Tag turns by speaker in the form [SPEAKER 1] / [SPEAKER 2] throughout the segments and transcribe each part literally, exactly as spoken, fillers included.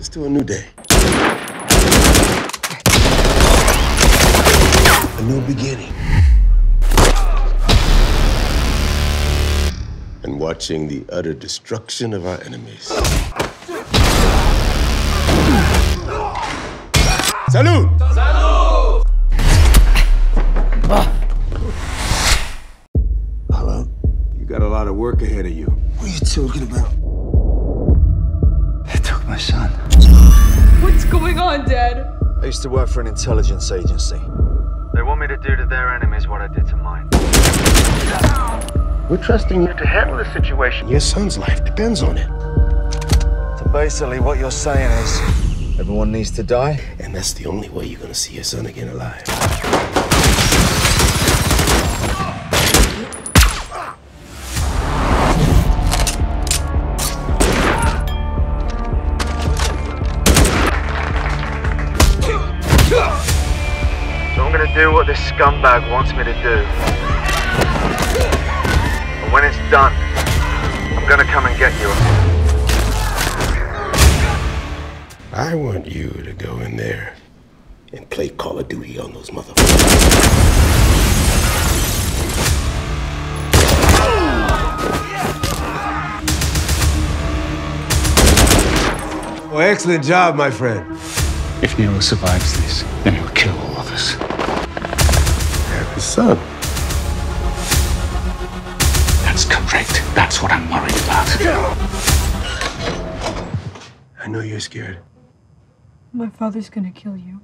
[SPEAKER 1] Here's to a new day. A new beginning. And watching the utter destruction of our enemies. Salud!
[SPEAKER 2] Salud!
[SPEAKER 1] Hello? You got a lot of work ahead of you. What are you talking about?
[SPEAKER 3] They took my son.
[SPEAKER 4] What's going on, Dad?
[SPEAKER 3] I used to work for an intelligence agency. They want me to do to their enemies what I did to mine.
[SPEAKER 1] We're trusting you to handle the situation. Your son's life depends on it.
[SPEAKER 3] So basically what you're saying is everyone needs to die?
[SPEAKER 1] And that's the only way you're gonna see your son again alive.
[SPEAKER 3] So I'm gonna do what this scumbag wants me to do. And when it's done, I'm gonna come and get you.
[SPEAKER 1] I want you to go in there and play Call of Duty on those motherfuckers. Well, excellent job, my friend.
[SPEAKER 5] If Neil survives this, then he'll kill all of us.
[SPEAKER 1] Have his son.
[SPEAKER 5] That's correct. That's what I'm worried about.
[SPEAKER 1] I know you're scared.
[SPEAKER 4] My father's gonna kill you.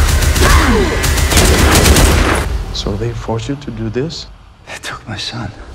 [SPEAKER 5] So they forced you to do this?
[SPEAKER 3] They took my son.